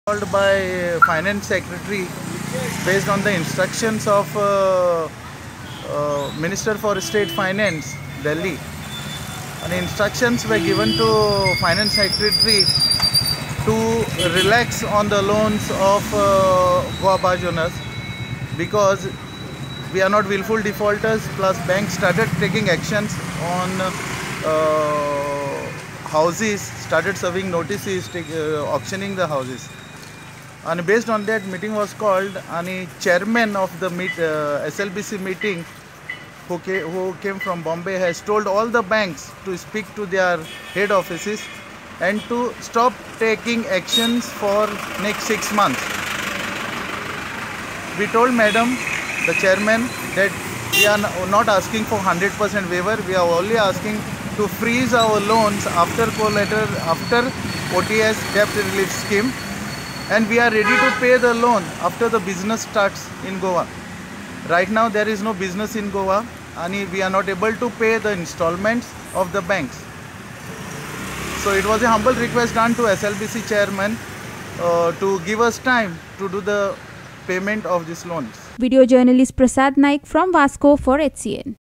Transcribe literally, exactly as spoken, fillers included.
Called by finance secretary based on the instructions of uh, uh, Minister for State Finance, Delhi. And instructions were given to finance secretary to relax on the loans of uh, Goa Barge owners, because we are not willful defaulters. Plus, banks started taking actions on uh, houses, started serving notices, take, uh, auctioning the houses. And based on that, meeting was called, and the chairman of the meet, uh, S L B C meeting, who came, who came from Bombay, has told all the banks to speak to their head offices and to stop taking actions for next six months. We told Madam, the chairman, that we are not asking for one hundred percent waiver. We are only asking to freeze our loans after collateral, after O T S debt relief scheme. And we are ready to pay the loan after the business starts in Goa. Right now there is no business in Goa, and we are not able to pay the installments of the banks. So it was a humble request done to S L B C chairman uh, to give us time to do the payment of these loans. Video journalist Prasad Naik from Vasco for H C N.